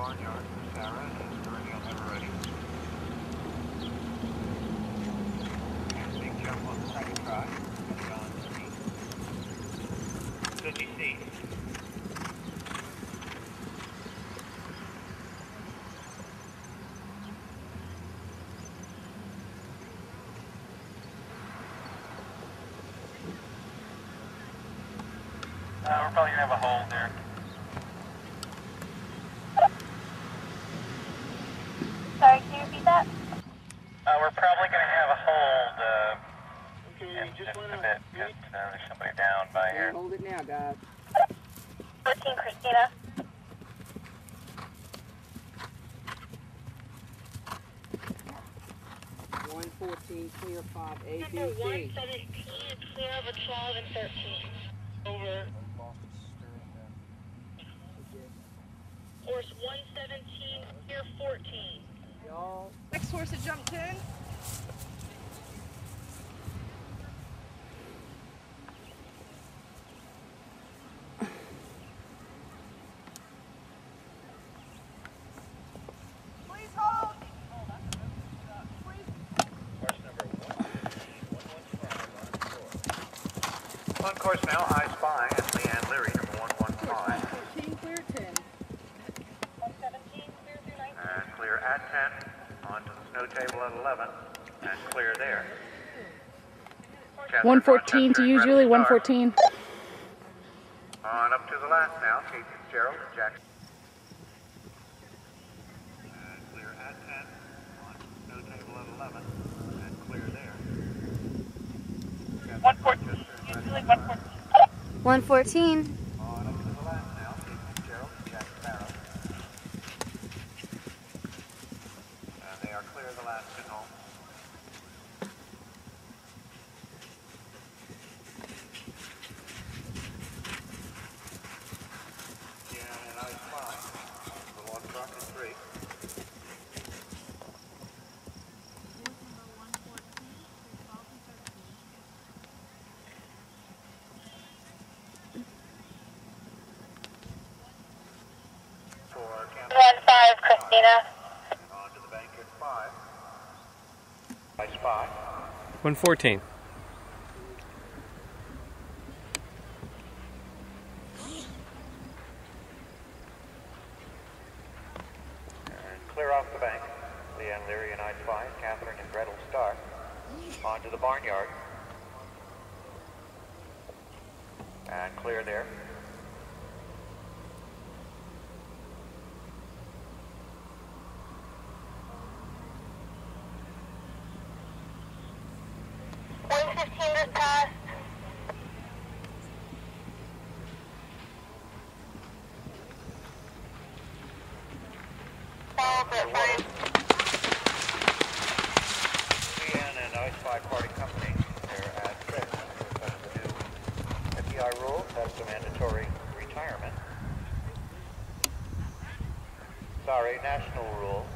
barnyard for Sarah, and already on the ready. And big jump on the second try. John 50 feet. We're probably going to have a hold there. Sorry, can you repeat that? We're probably going to have a hold Okay, in just just a wanna bit because there's somebody down by here. hold it now, guys. 14, Christina. One 14, clear 5, A, B, Number C. 117, clear of a 12 and 13. Over. Horse 117, clear 14. Y'all. Next horse to jump 10. Please hold. Course number 115, on course now, I Spy and Leanne Leary, number 115. 14, clear 10. 117, clear through 19. And clear at 10, onto the snow table at 11, and clear there. 114 to you, Julie. 114. On up to the last now, Kate Fitzgerald and Jackson. And clear at 10, on to the snow table at 11, and clear there. 114, usually 114. 114. On up to the last now, Kate Fitzgerald and Jack Sparrow. And they are clear of the last pin hole. Yeah, and I Spy, the one truck is 3. For Campbell. 1-5, Christina. On to the bank at 5. I Spy. 114. And clear off the bank. Leanne Leary and I Spy, Catherine and Gretel start. On to the barnyard. And clear there. Just passed. Leanne and I Spy Party Company, they're at 6. That's the new FEI rule. That's the mandatory retirement. Sorry, national rule.